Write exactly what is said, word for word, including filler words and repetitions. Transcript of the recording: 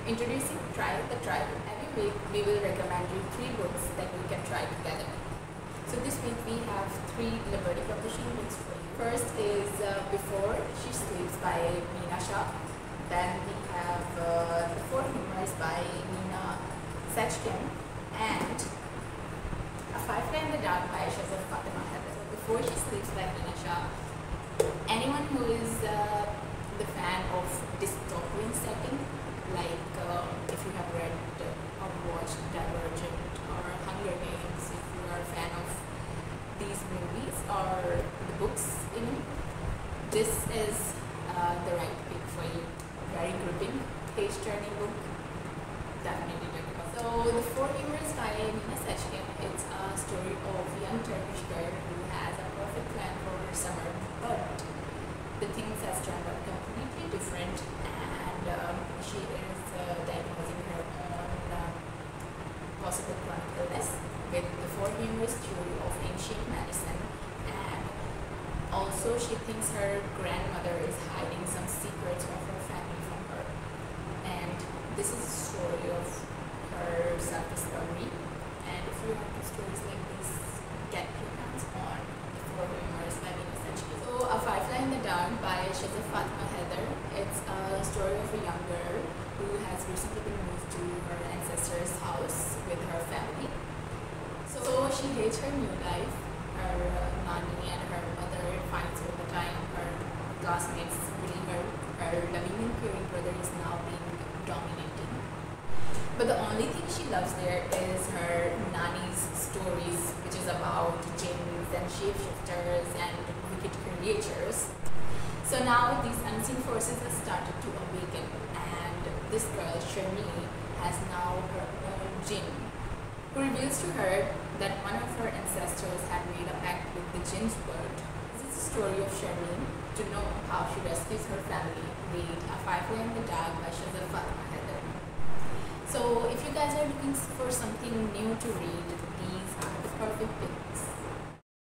Introducing Try the Tribe. Every week we will recommend you three books that you can try together. So this week we have three Liberty Publishing books for you. First is uh, Before She Sleeps by Meena Shah. Then we have uh, The Four Humors by Nina Sechkin and A Firefly in the Dark by Shahzad Fatima Heather. So Before She Sleeps by Meena Shah. Anyone who is uh, the fan of dystopian setting, like uh, if you have read uh, or watched Divergent or Hunger Games, if you are a fan of these movies or the books, you know, this is uh, the right pick for you. Very gripping, page-turning book. Definitely check it out. So The Four Humors by Nina Sechkin. It's a story of a young Turkish girl who has a perfect plan for her summer, but the things has turned out completely different, and um, she is uh, diagnosing her own um, possible chronic illness with the four humors theory of ancient medicine, and also she thinks her grandmother is hiding some secrets of her family from her, and this is a story of her self-discovery. And if you like stories like this, get your hands on The Four Humors by Nina Sechkin. So A Firefly in the Dark by Shahzad Fatima Heather. It's a story of a young girl who has recently been moved to her ancestor's house with her family. So she hates her new life. Her uh, nanny and her mother finds over time her classmates bullying her. Her loving and caring brother is now being dominating. But the only thing she loves there is her nanny's stories, which is about jinns and shapeshifters and wicked creatures. So now these unseen forces have started to awaken, and this girl, Sharmeen, has now her own jinn, who reveals to her that one of her ancestors had made a pact with the jinn's world. This is the story of Sharmeen. To know how she rescues her family, read A Firefly in the Dark by Shahzad Fatima Heather. So if you guys are looking for something new to read, these are the perfect books.